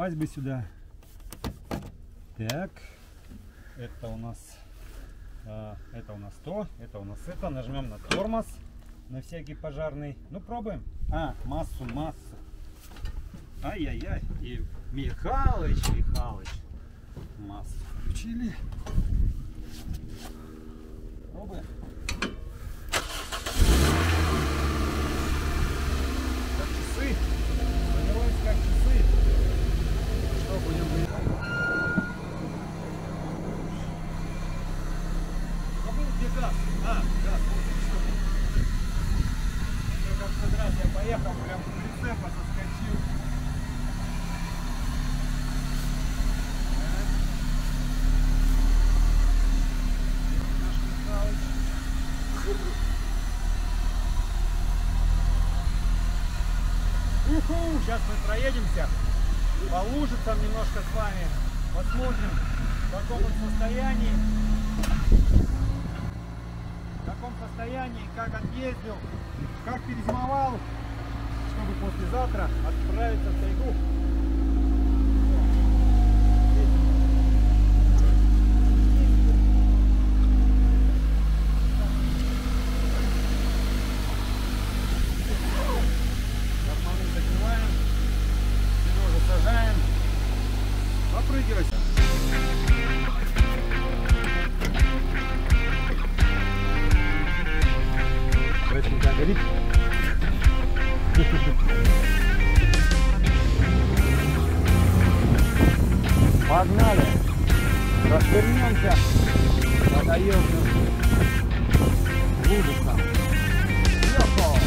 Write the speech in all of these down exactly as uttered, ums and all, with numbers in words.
попасть бы сюда. Так, это у нас, э, это у нас то, это у нас это. Нажмем на тормоз, на всякий пожарный. Ну, пробуем. А, массу, массу. Ай-яй-яй. И Михалыч, Михалыч. Массу включили. Пробуем. Как часы. Тренируемся как часы. Что будем делать? Забыл, где газ? А, газ. Вот, как раз я поехал, прям с прицепа соскочил. Уху! Сейчас мы проедемся по лужицам немножко с вами, посмотрим, в каком он состоянии, в каком состоянии, как отъездил, как перезимовал, чтобы послезавтра отправиться в тайгу. Горит. Погнали! Развернемся по таежным лужицам. Йохо!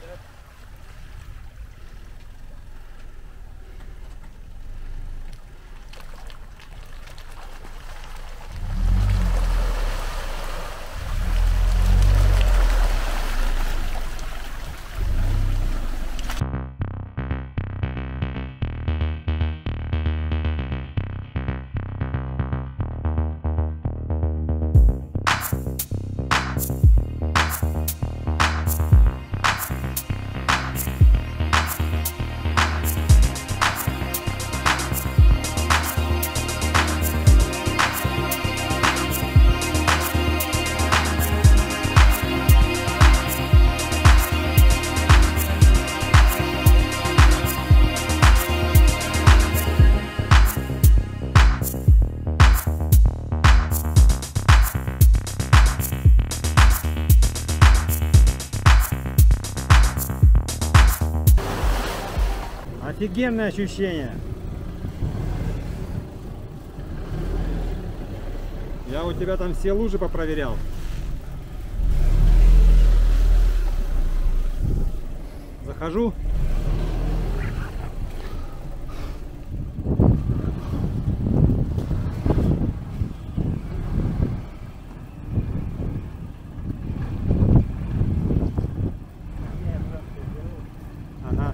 Офигенное ощущение. Я у тебя там все лужи попроверял. Захожу. Ага.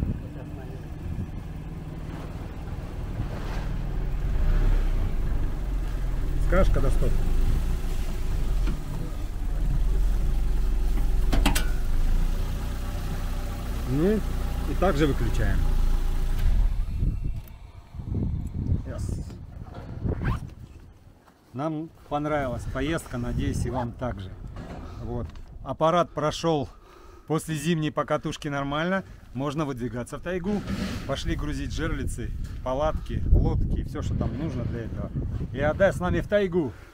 Скажешь, когда стоп? Ну, и также выключаем. Yes. Нам понравилась поездка, надеюсь, и вам также. Вот. Аппарат прошел после зимней покатушки нормально. Можно выдвигаться в тайгу. Пошли грузить жерлицы, палатки, лодки, все, что там нужно для этого. И отдай с нами в тайгу.